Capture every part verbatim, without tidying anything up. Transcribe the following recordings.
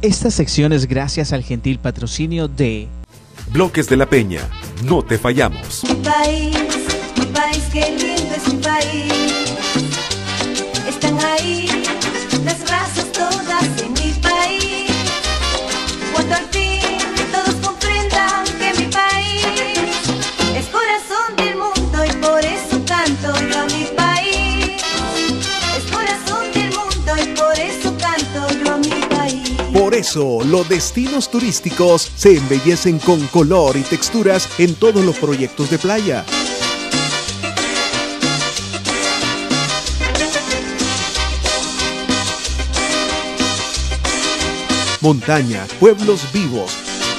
Esta sección es gracias al gentil patrocinio de Bloques de la Peña, no te fallamos. Mi país, mi país, qué lindo es mi país. Están ahí las razas todas en mi país. Cuando al fin todos comprendan que mi país es corazón del mundo y por eso canto yo a mi país. Es corazón del mundo y por eso canto yo a mi país. Por eso, los destinos turísticos se embellecen con color y texturas en todos los proyectos de playa. Montaña, pueblos vivos.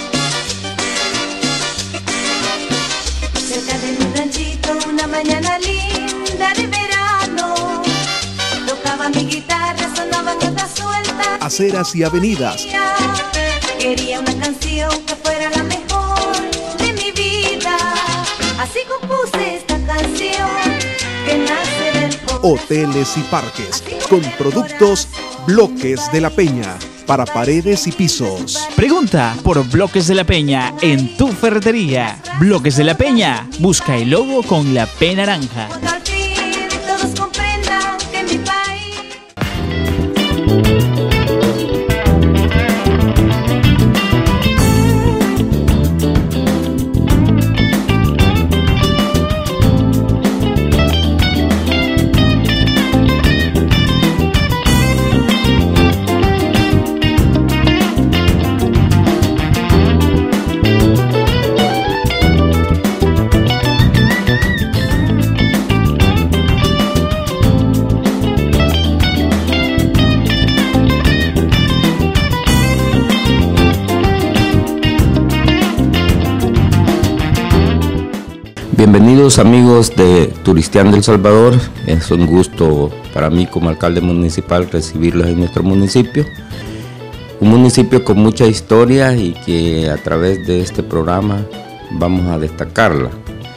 Cerca de mi ranchito, una mañana linda de verano, tocaba mi guitarra, sonaban notas sueltas. Aceras y avenidas. Quería una canción que fuera la mejor de mi vida. Así compuse esta canción que nace del corazón. Hoteles y parques, con productos Bloques de la Peña, para paredes y pisos. Pregunta por Bloques de la Peña en tu ferretería. Bloques de la Peña, busca el logo con la P naranja. Cuando al fin todos comprendan que mi país. Bienvenidos amigos de Turisteando El Salvador. Es un gusto para mí como alcalde municipal recibirlos en nuestro municipio. Un municipio con mucha historia y que a través de este programa vamos a destacarla.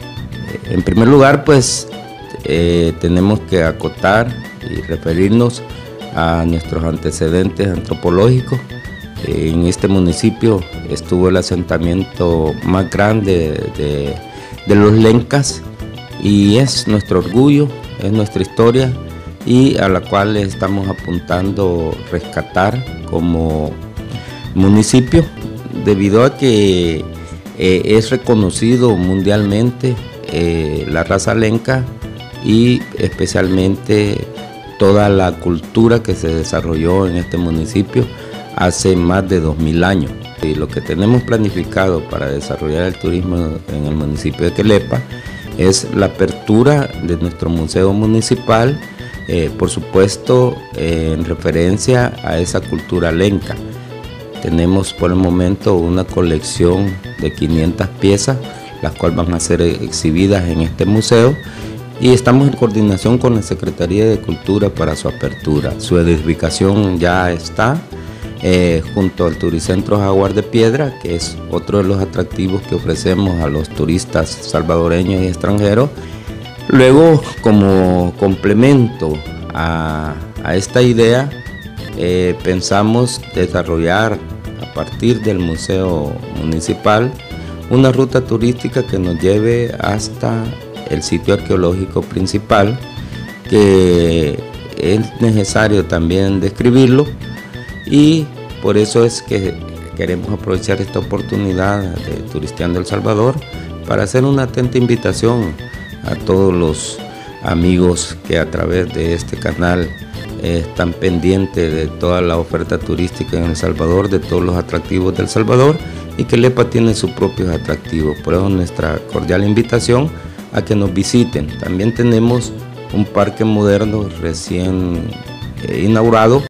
En primer lugar, pues eh, tenemos que acotar y referirnos a nuestros antecedentes antropológicos. En este municipio estuvo el asentamiento más grande de de los lencas y es nuestro orgullo, es nuestra historia y a la cual estamos apuntando rescatar como municipio debido a que eh, es reconocido mundialmente eh, la raza lenca y especialmente toda la cultura que se desarrolló en este municipio hace más de dos mil años. Y lo que tenemos planificado para desarrollar el turismo en el municipio de Quelepa es la apertura de nuestro museo municipal, eh, por supuesto eh, en referencia a esa cultura lenca. Tenemos por el momento una colección de quinientas piezas, las cuales van a ser exhibidas en este museo y estamos en coordinación con la Secretaría de Cultura para su apertura. Su edificación ya está. Eh, junto al Turicentro Jaguar de Piedra, que es otro de los atractivos que ofrecemos a los turistas salvadoreños y extranjeros. Luego, como complemento a, a esta idea, eh, pensamos desarrollar a partir del Museo Municipal una ruta turística que nos lleve hasta el sitio arqueológico principal, que es necesario también describirlo. Y por eso es que queremos aprovechar esta oportunidad de Turisteando El Salvador para hacer una atenta invitación a todos los amigos que a través de este canal eh, están pendientes de toda la oferta turística en El Salvador, de todos los atractivos del Salvador y que Quelepa tiene sus propios atractivos. Por eso nuestra cordial invitación a que nos visiten. También tenemos un parque moderno recién eh, inaugurado.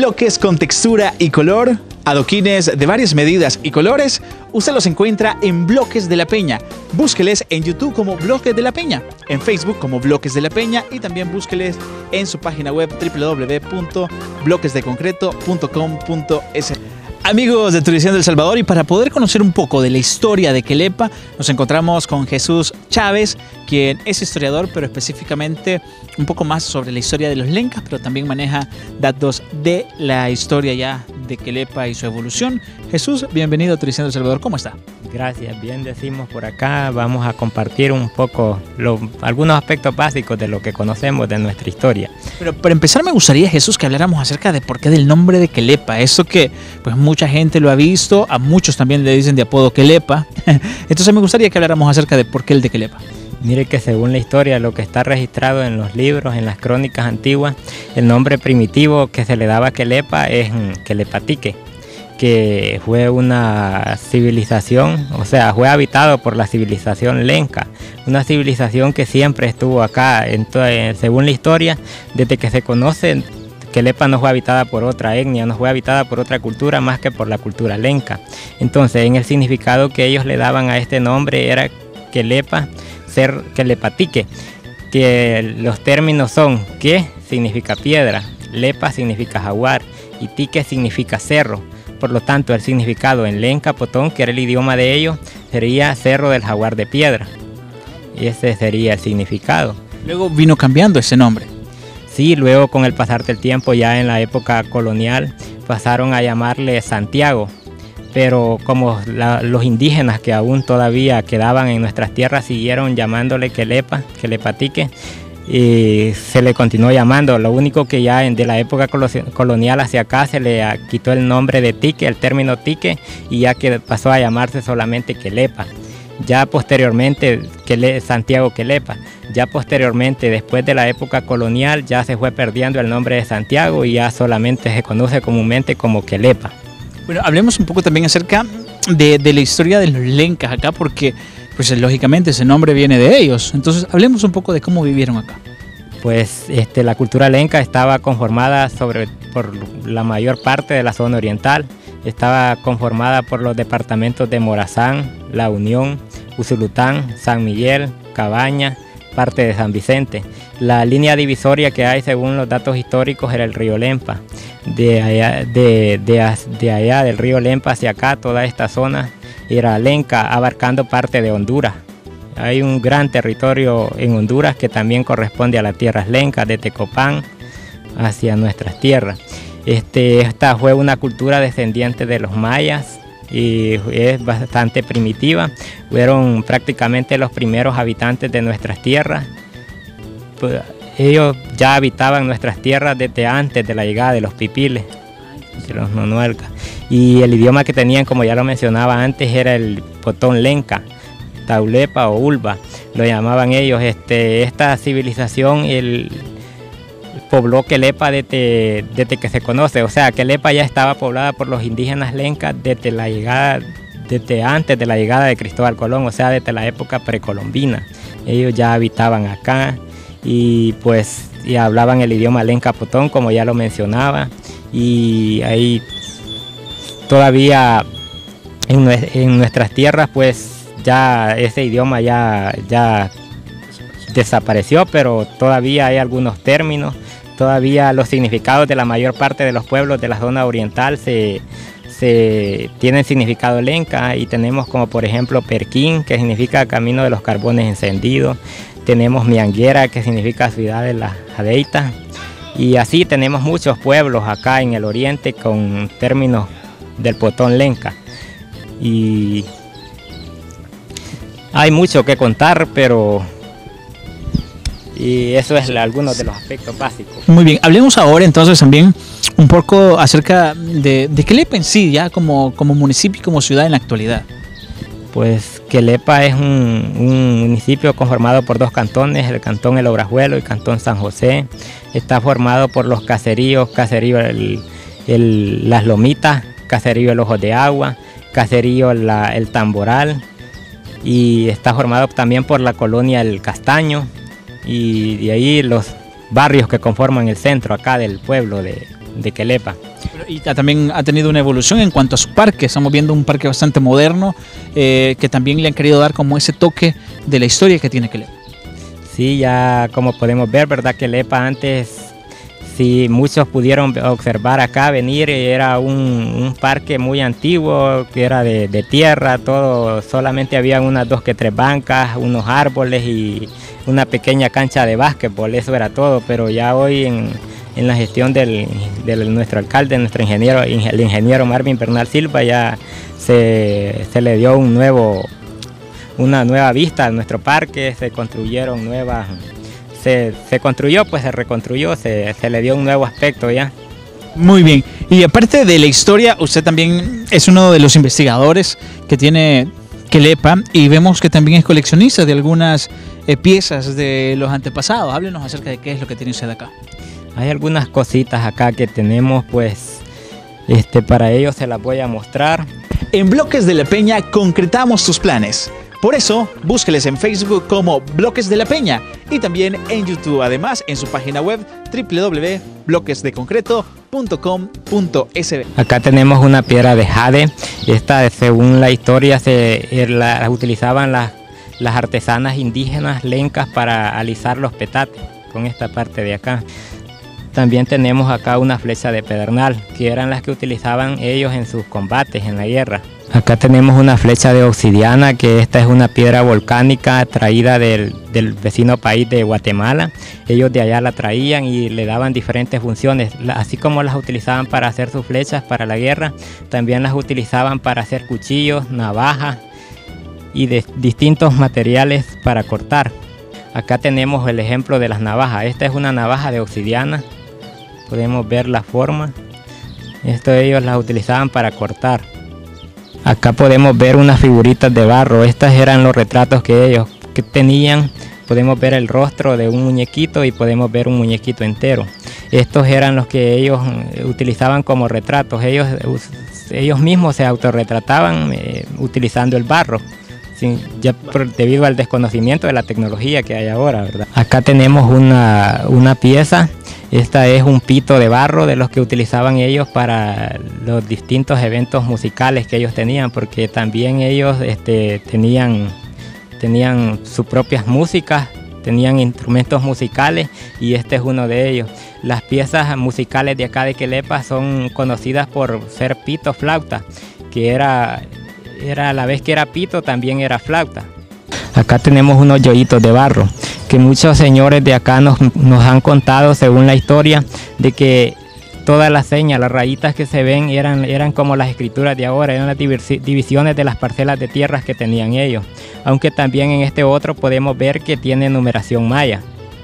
bloques con textura y color, adoquines de varias medidas y colores, usted los encuentra en Bloques de la Peña. Búsqueles en YouTube como Bloques de la Peña, en Facebook como Bloques de la Peña y también búsqueles en su página web doble u doble u doble u punto bloques de concreto punto com punto es. Amigos de Turismeando El Salvador, y para poder conocer un poco de la historia de Quelepa, nos encontramos con Jesús Chávez, quien es historiador, pero específicamente un poco más sobre la historia de los lencas, pero también maneja datos de la historia ya de Quelepa y su evolución. Jesús, bienvenido a Turismeando El Salvador, ¿cómo está? Gracias, bien decimos por acá. Vamos a compartir un poco lo, algunos aspectos básicos de lo que conocemos de nuestra historia. Pero para empezar me gustaría, Jesús, que habláramos acerca de por qué del nombre de Quelepa. Eso que pues mucha gente lo ha visto, a muchos también le dicen de apodo Quelepa. Entonces me gustaría que habláramos acerca de por qué el de Quelepa. Mire que según la historia, lo que está registrado en los libros, en las crónicas antiguas, el nombre primitivo que se le daba a Quelepa es Quelepatique, que fue una civilización, o sea, fue habitado por la civilización lenca, una civilización que siempre estuvo acá. Entonces, según la historia, desde que se conoce, Quelepa no fue habitada por otra etnia, no fue habitada por otra cultura más que por la cultura lenca. Entonces, en el significado que ellos le daban a este nombre era Quelepa, ser Quelepatique, que los términos son que significa piedra, lepa significa jaguar y tique significa cerro. Por lo tanto, el significado en lenca potón, que era el idioma de ellos, sería cerro del jaguar de piedra. Y ese sería el significado. Luego vino cambiando ese nombre. Sí, luego con el pasar del tiempo, ya en la época colonial, pasaron a llamarle Santiago. Pero como la, los indígenas que aún todavía quedaban en nuestras tierras siguieron llamándole Quelepa, Quelepatique, y se le continuó llamando. Lo único que ya en, de la época colonial hacia acá se le quitó el nombre de tique, el término tique, y ya que pasó a llamarse solamente Quelepa. Ya posteriormente, Quele, Santiago Quelepa, ya posteriormente, después de la época colonial, ya se fue perdiendo el nombre de Santiago y ya solamente se conoce comúnmente como Quelepa. Bueno, hablemos un poco también acerca de, de la historia de los lencas acá, porque pues lógicamente ese nombre viene de ellos. Entonces hablemos un poco de cómo vivieron acá. Pues este, la cultura lenca estaba conformada sobre, por la mayor parte de la zona oriental. Estaba conformada por los departamentos de Morazán, La Unión, Usulután, San Miguel, Cabaña, parte de San Vicente. La línea divisoria que hay según los datos históricos era el río Lempa. De allá, de, de, de allá del río Lempa hacia acá, toda esta zona era lenca, abarcando parte de Honduras. Hay un gran territorio en Honduras que también corresponde a las tierras lencas, de Tecopán hacia nuestras tierras. Este, esta fue una cultura descendiente de los mayas y es bastante primitiva. Fueron prácticamente los primeros habitantes de nuestras tierras. Pues, ellos ya habitaban nuestras tierras desde antes de la llegada de los pipiles, de los nonuelcas. Y el idioma que tenían, como ya lo mencionaba antes, era el potón lenca, taulepa o ulba, lo llamaban ellos. Este, esta civilización el, pobló Quelepa desde, desde que se conoce, o sea, Quelepa ya estaba poblada por los indígenas lencas desde la llegada, desde antes de la llegada de Cristóbal Colón, o sea, desde la época precolombina. Ellos ya habitaban acá y pues y hablaban el idioma lenca potón, como ya lo mencionaba, y ahí todavía en, en nuestras tierras pues ya ese idioma ya, ya desapareció, pero todavía hay algunos términos, todavía los significados de la mayor parte de los pueblos de la zona oriental se, se tienen significado lenca, y tenemos como por ejemplo Perquín, que significa camino de los carbones encendidos. Tenemos Mianguera, que significa ciudad de las Jadeitas, y así tenemos muchos pueblos acá en el oriente con términos del potón lenca. Y hay mucho que contar, pero y eso es algunos de los aspectos básicos. Muy bien, hablemos ahora entonces también un poco acerca de, de Quelepa en sí, ya como, como municipio y como ciudad en la actualidad. Pues Quelepa es un, un municipio conformado por dos cantones, el cantón El Obrajuelo y el cantón San José. Está formado por los caseríos, caserío el, el, Las Lomitas, caserío El Ojo de Agua, caserío la, El Tamboral, y está formado también por la colonia El Castaño, y de ahí los barrios que conforman el centro acá del pueblo de, de Quelepa. Pero, y también ha tenido una evolución en cuanto a su parque. Estamos viendo un parque bastante moderno eh, que también le han querido dar como ese toque de la historia que tiene Quelepa. Sí, ya como podemos ver, ¿verdad? Quelepa antes, si muchos pudieron observar acá, venir, era un, un parque muy antiguo, que era de, de tierra, todo, solamente había unas dos que tres bancas, unos árboles y una pequeña cancha de básquetbol, eso era todo, pero ya hoy en, en la gestión del, del nuestro alcalde, nuestro ingeniero, el ingeniero Marvin Bernal Silva, ya se, se le dio un nuevo, una nueva vista a nuestro parque, se construyeron nuevas... Se, se construyó, pues se reconstruyó, se, se le dio un nuevo aspecto ya. Muy bien. Y aparte de la historia, usted también es uno de los investigadores que tiene Quelepa y vemos que también es coleccionista de algunas eh, piezas de los antepasados. Háblenos acerca de qué es lo que tiene usted acá. Hay algunas cositas acá que tenemos, pues, este, para ello se las voy a mostrar. En Bloques de la Peña concretamos tus planes. Por eso, búsqueles en Facebook como Bloques de la Peña y también en YouTube. Además, en su página web doble u doble u doble u punto bloques de concreto punto com punto es be. Acá tenemos una piedra de jade. Esta, según la historia, se la, la utilizaban las, las artesanas indígenas lencas para alisar los petates con esta parte de acá. También tenemos acá una flecha de pedernal, que eran las que utilizaban ellos en sus combates en la guerra. Acá tenemos una flecha de obsidiana, que esta es una piedra volcánica traída del, del vecino país de Guatemala. Ellos de allá la traían y le daban diferentes funciones, así como las utilizaban para hacer sus flechas para la guerra, también las utilizaban para hacer cuchillos, navajas y de distintos materiales para cortar. Acá tenemos el ejemplo de las navajas. Esta es una navaja de obsidiana, podemos ver la forma. Esto ellos las utilizaban para cortar. Acá podemos ver unas figuritas de barro. Estas eran los retratos que ellos que tenían. Podemos ver el rostro de un muñequito y podemos ver un muñequito entero. Estos eran los que ellos utilizaban como retratos. Ellos, ellos mismos se autorretrataban eh, utilizando el barro, sin, ya por, debido al desconocimiento de la tecnología que hay ahora, ¿verdad? Acá tenemos una, una pieza. Esta es un pito de barro de los que utilizaban ellos para los distintos eventos musicales que ellos tenían, porque también ellos este, tenían, tenían sus propias músicas, tenían instrumentos musicales y este es uno de ellos. Las piezas musicales de acá de Quelepa son conocidas por ser pito flauta, que era, era a la vez que era pito también era flauta. Acá tenemos unos yoyitos de barro que muchos señores de acá nos, nos han contado, según la historia, de que todas las señas, las rayitas que se ven eran, eran como las escrituras de ahora, eran las divisiones de las parcelas de tierras que tenían ellos. Aunque también en este otro podemos ver que tiene numeración maya.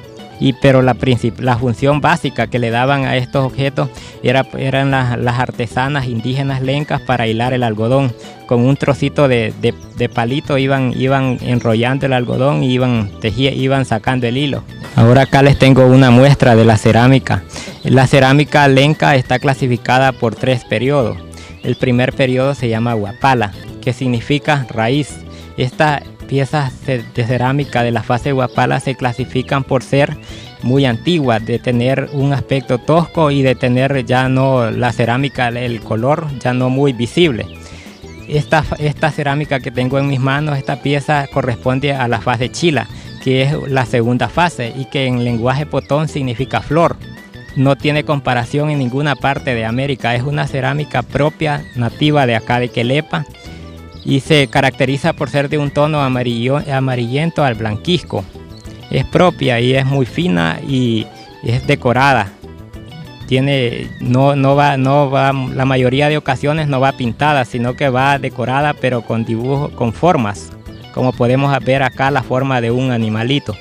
Y, pero la, la función básica que le daban a estos objetos era, eran las, las artesanas indígenas lencas para hilar el algodón. Con un trocito de, de, de palito iban, iban enrollando el algodón y iban, tejía, iban sacando el hilo. Ahora acá les tengo una muestra de la cerámica. La cerámica lenca está clasificada por tres periodos. El primer periodo se llama huapala, que significa raíz. Estas piezas de cerámica de la fase huapala se clasifican por ser muy antiguas, de tener un aspecto tosco y de tener ya no la cerámica, el color ya no muy visible. Esta, esta cerámica que tengo en mis manos, esta pieza corresponde a la fase chila, que es la segunda fase y que en lenguaje potón significa flor. No tiene comparación en ninguna parte de América, es una cerámica propia, nativa de acá de Quelepa, y se caracteriza por ser de un tono amarillo, amarillento al blanquizco. Es propia y es muy fina y es decorada. Tiene, no, no va, no va, la mayoría de ocasiones no va pintada, sino que va decorada, pero con dibujos, con formas, como podemos ver acá la forma de un animalito.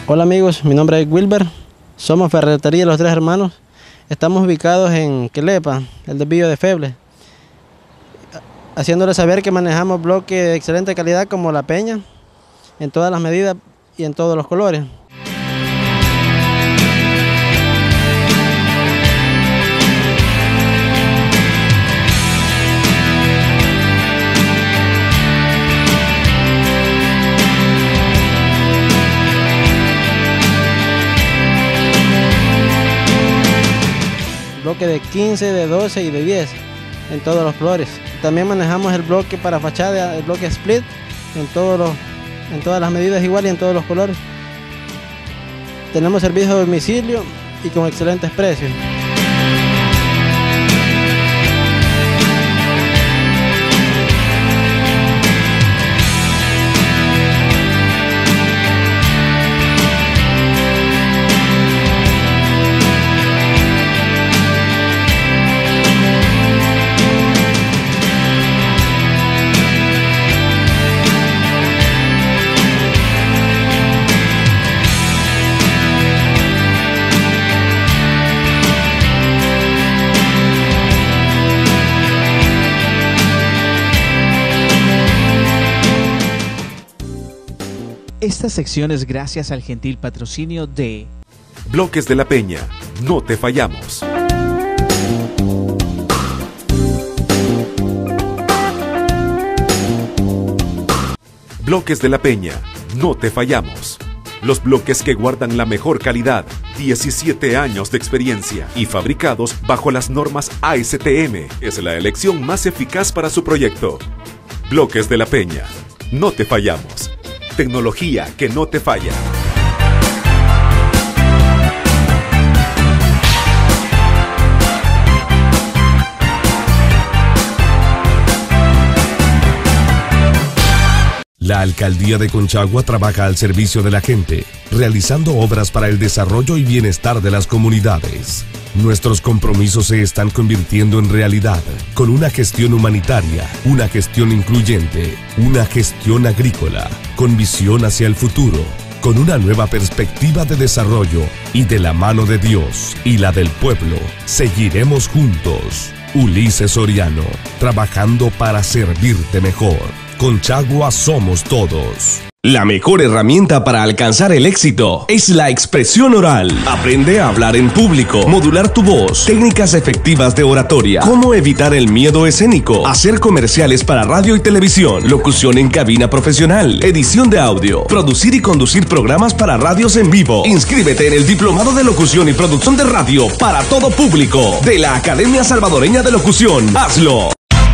Hola amigos, mi nombre es Wilber, somos Ferretería Los Tres Hermanos, estamos ubicados en Quelepa, el desvío de Feble, haciéndoles saber que manejamos bloques de excelente calidad como La Peña, en todas las medidas y en todos los colores. Bloque de quince, de doce y de diez en todos los colores. También manejamos el bloque para fachada, el bloque split en, todos los, en todas las medidas igual y en todos los colores. Tenemos servicio de domicilio y con excelentes precios. Esta sección es gracias al gentil patrocinio de Bloques de la Peña, no te fallamos. Bloques de la Peña, no te fallamos. Los bloques que guardan la mejor calidad, diecisiete años de experiencia y fabricados bajo las normas A S T M, es la elección más eficaz para su proyecto. Bloques de la Peña, no te fallamos. Tecnología que no te falla. La Alcaldía de Conchagua trabaja al servicio de la gente, realizando obras para el desarrollo y bienestar de las comunidades. Nuestros compromisos se están convirtiendo en realidad, con una gestión humanitaria, una gestión incluyente, una gestión agrícola, con visión hacia el futuro, con una nueva perspectiva de desarrollo y de la mano de Dios y la del pueblo, seguiremos juntos. Ulises Soriano, trabajando para servirte mejor. Conchagua somos todos. La mejor herramienta para alcanzar el éxito es la expresión oral. Aprende a hablar en público, modular tu voz, técnicas efectivas de oratoria, cómo evitar el miedo escénico, hacer comerciales para radio y televisión, locución en cabina profesional, edición de audio, producir y conducir programas para radios en vivo. Inscríbete en el Diplomado de Locución y Producción de Radio para todo público de la Academia Salvadoreña de Locución. ¡Hazlo!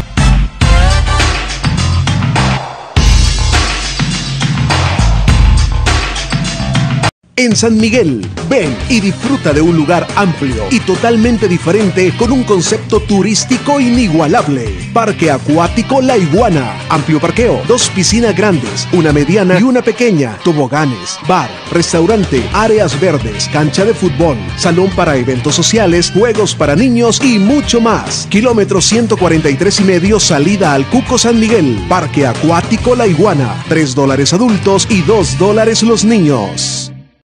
En San Miguel, ven y disfruta de un lugar amplio y totalmente diferente con un concepto turístico inigualable. Parque Acuático La Iguana. Amplio parqueo, dos piscinas grandes, una mediana y una pequeña, toboganes, bar, restaurante, áreas verdes, cancha de fútbol, salón para eventos sociales, juegos para niños y mucho más. Kilómetro ciento cuarenta y tres y medio, salida al Cuco San Miguel. Parque Acuático La Iguana. tres dólares adultos y dos dólares los niños.